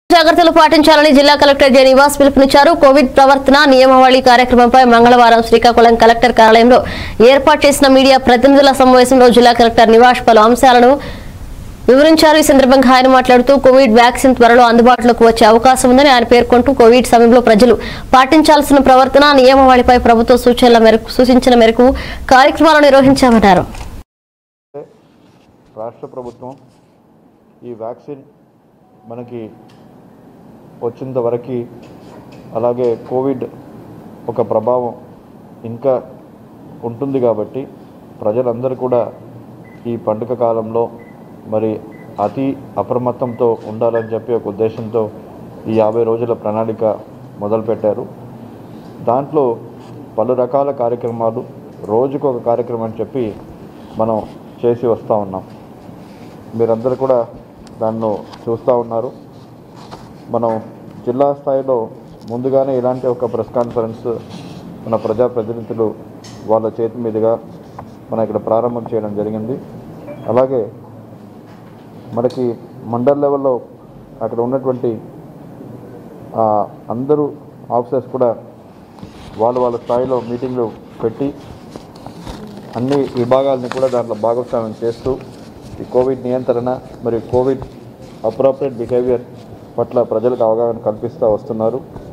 జాగ్రత్తలు పాటించాలని జిల్లా కలెక్టర్ జె నివాస్ పిలుపునిచ్చారు. కోవిడ్ ప్రవర్తన నియమావళి కార్యక్రమంపై మంగళవారం శ్రీకాకుళం కలెక్టర్ కార్యాలయంలో ఏర్పాటు చేసిన మీడియా ప్రతినిధుల సమావేశంలో జిల్లా కలెక్టర్ నివాస్ పలు అంశాలను వివరించారు. ఈ సందర్భంగా ఆయన మాట్లాడుతూ కోవిడ్ వ్యాక్సిన్ త్వరలో అందుబాటులోకి వచ్చే అవకాశం ఉందని ఆయన పేర్కొంటూ కోవిడ్ సమయంలో ప్రజలు పాటించాల్సిన ప్రవర్తన నియమావళిపై ప్రభుత్వ సూచించిన మేరకు కార్యక్రమాలు నిర్వహించామన్నారు. రాష్ట్ర ప్రభుత్వం ఈ వ్యాక్సిన్ మనకి వచ్చినంత వరకు అలాగే కోవిడ్ ఒక ప్రభావం ఇంకా ఉంటుంది కాబట్టి ప్రజలందరూ కూడా ఈ పండుగ కాలంలో మరి అతి అప్రమత్తంతో ఉండాలని చెప్పి ఒక ఉద్దేశంతో ఈ 50 రోజుల ప్రణాళిక మొదలుపెట్టారు. దాంట్లో పలు రకాల కార్యక్రమాలు రోజుకు ఒక కార్యక్రమం అని చెప్పి మనం చేసి వస్తూ ఉన్నాం. మీరందరూ కూడా దాన్ని చూస్తూ ఉన్నారు. మనం జిల్లా స్థాయిలో ముందుగానే ఇలాంటి ఒక ప్రెస్ కాన్ఫరెన్స్ మన ప్రజాప్రతినిధులు వాళ్ళ చేతి మీదుగా మనం ఇక్కడ ప్రారంభం చేయడం జరిగింది. అలాగే మనకి మండల్ లెవెల్లో అక్కడ ఉన్నటువంటి అందరూ ఆఫీసర్స్ కూడా వాళ్ళ స్థాయిలో మీటింగ్లు పెట్టి అన్ని విభాగాలని కూడా దాంట్లో భాగస్వామ్యం చేస్తూ ఈ కోవిడ్ నియంత్రణ మరియు కోవిడ్ అప్రోప్రియేట్ బిహేవియర్ పట్ల ప్రజలకు అవగాహన కల్పిస్తూ వస్తున్నారు.